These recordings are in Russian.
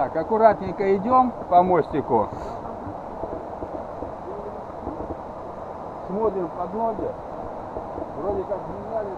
Так, аккуратненько идем по мостику. Смотрим под ноги. Вроде как меняли.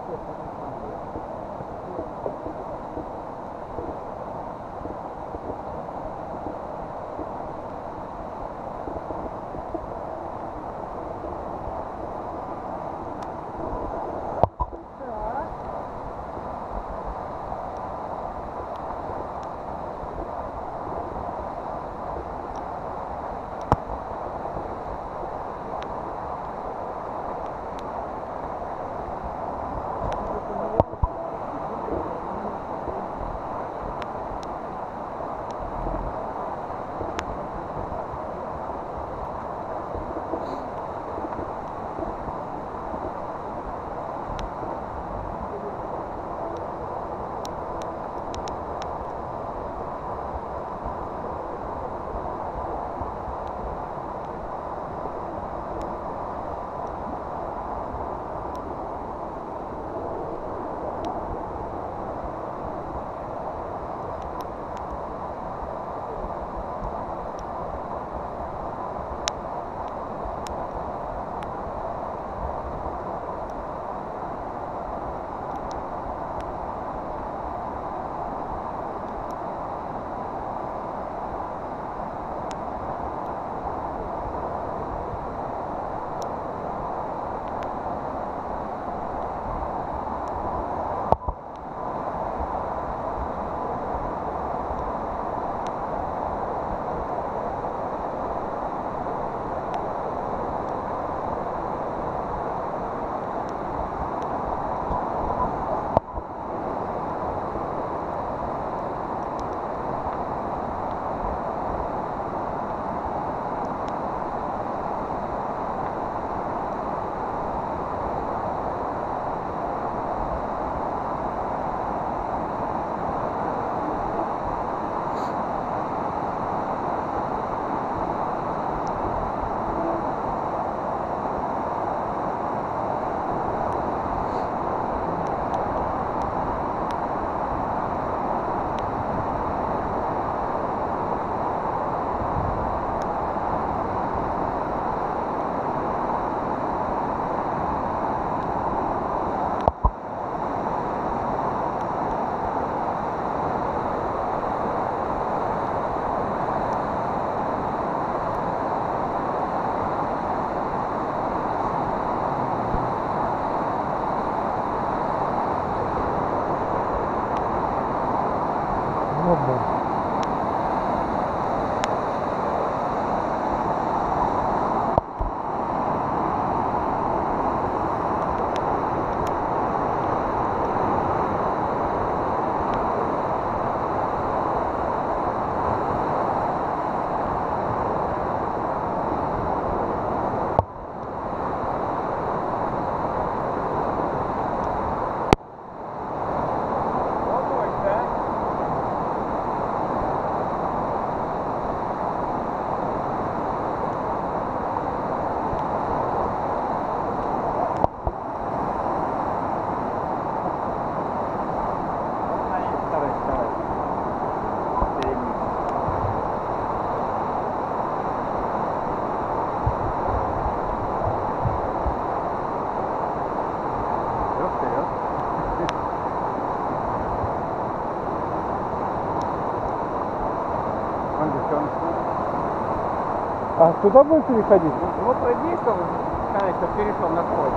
А туда будет переходить? Ну, пройди, что сказать, что перешел на вход.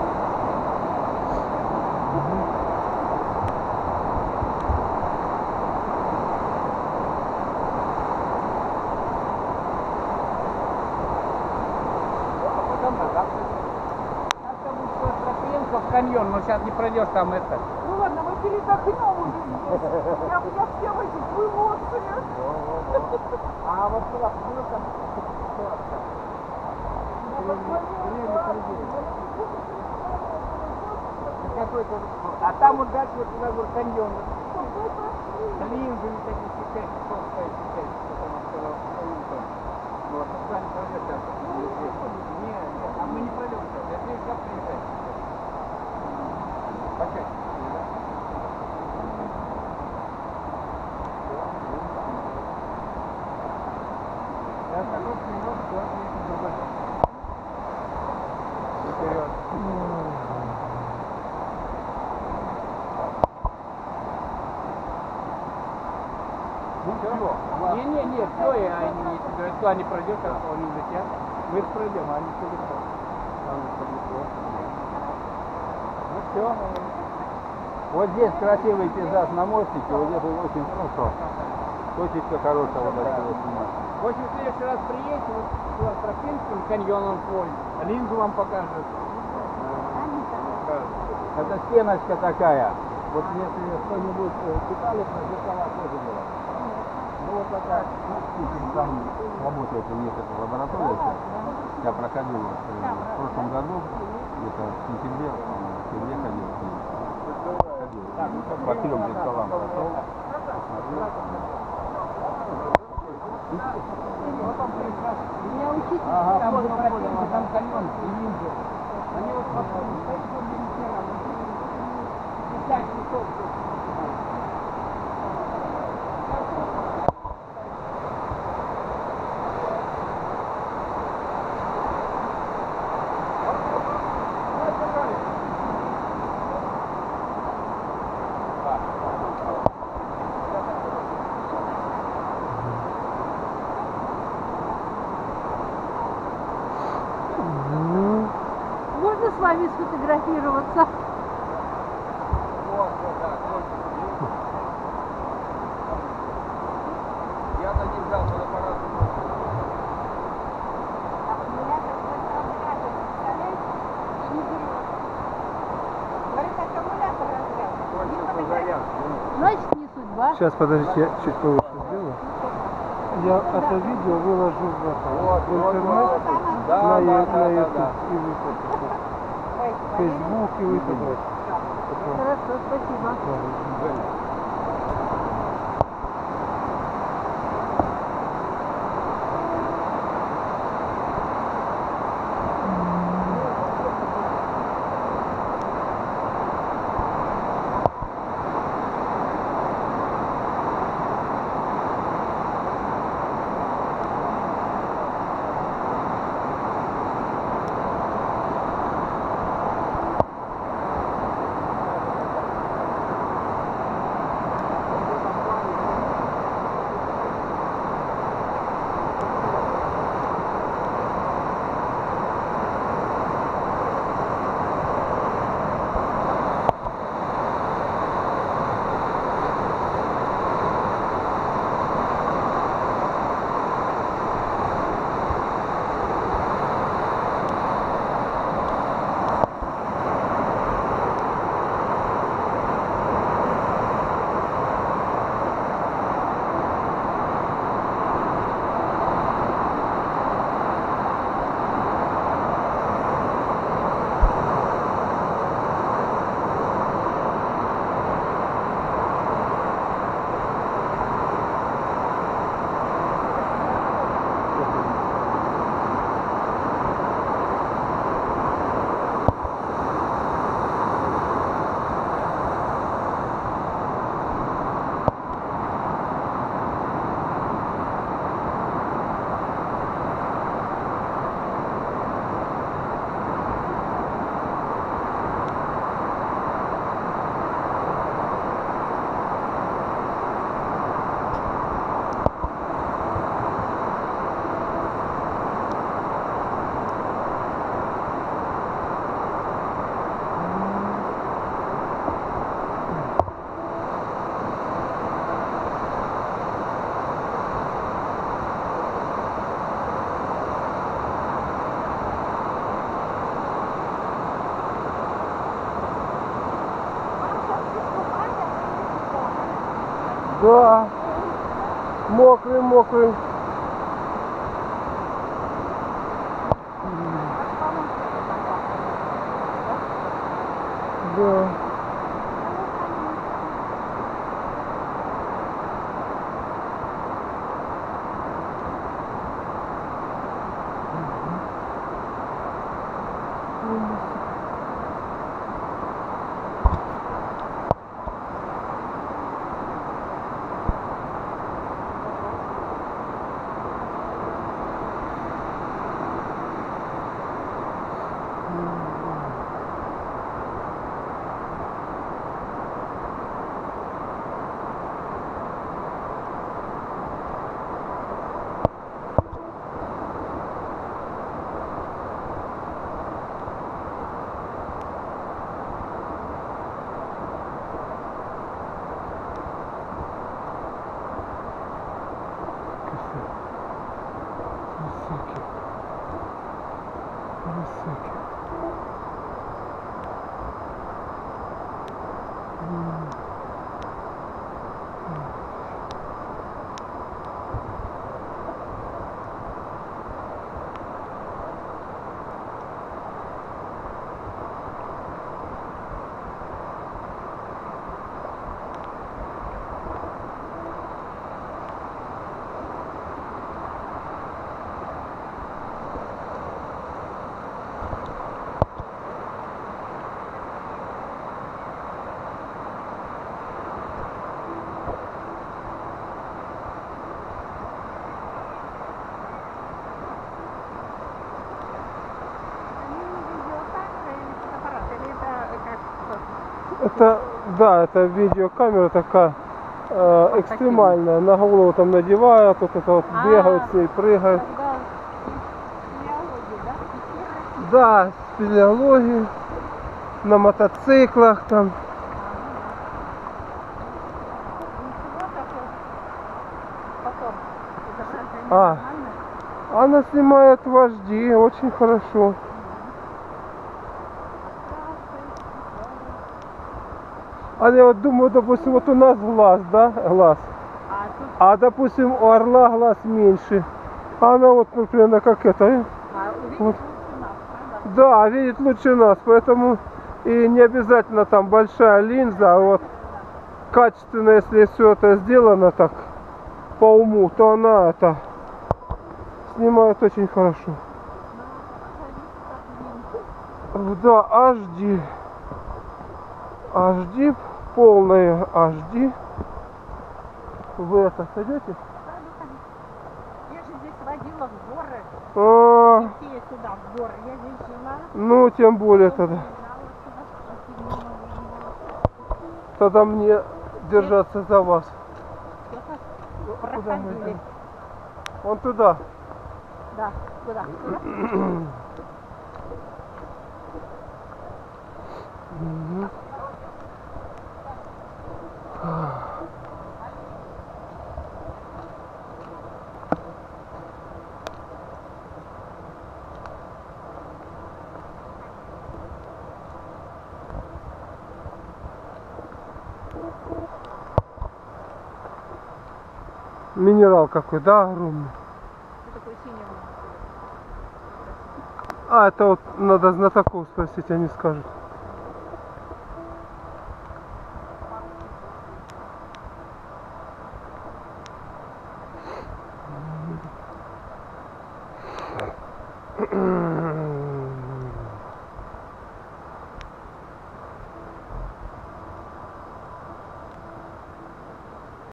А потом назад. Как-то будет Тропинка в каньон, но сейчас не пройдешь там это. Ну ладно, мы передохнем уже здесь. Я все в этих эмоциях. А вот туда, ну там, какой-то, а там вот дальше вот туда вот каньон. Блин, вы не такие чекаете, что стоит чекаете, что там сказал, вот, туда не пройдешь сейчас. Нет, а мы не пройдем сейчас, я здесь как приезжаю. Почему? Не, все, и они, если говорят, что они пройдет, а они летят. Мы пройдем, а они все летят. Ну все. Вот здесь красивый пейзаж на мостике, вот здесь очень хорошо. Точечка хорошая, вот отсюда снимать. В общем, в следующий раз приедете, вот сюда с Тропинским каньоном свой, линзу вам покажет. Это стеночка такая. Вот если кто-нибудь читали про зеркала, тоже было. Ну вот такая, там работает у них эта лаборатория сейчас. Я проходил в прошлом году, где-то в сентябре, ходил. По 3 зеркалам прошел, посмотрел. Меня учитель Ага, вот там каньон, линзы. Они вот стоят, что без ничего, 5 часов. Можно с вами сфотографироваться? Я на них взял фотоаппарат. Значит, не судьба. Сейчас, подождите, я чуть повыше сделаю. Я это видео выложу в интернет, на YouTube и выпущу. В Facebook и выпущу. Хорошо, спасибо. Да, мокрый, мокрый. Да. всякие. Это, да, это видеокамера такая экстремальная. На голову там надевают, вот это вот бегают с ней, прыгают. Да, спелеология, на мотоциклах там. Она снимает в HD, очень хорошо. А я вот думаю, допустим, вот у нас глаз, да, глаз. А допустим, у орла глаз меньше. А она вот примерно как это. Вот. Да, видит лучше нас, поэтому и не обязательно там большая линза, а вот качественно, если все это сделано так по уму, то она это снимает очень хорошо. Да, HD. HD, полное HD. Вы это сойдете? Я же здесь водила в горы. Идти сюда, в горы. Я здесь жила. Ну, тем более тогда. Тогда мне держаться за вас. Куда мы идем? Вон туда. Да, куда? Туда? Минерал какой, да, огромный. Что такое синее? А, это вот надо знатоков спросить, они скажут.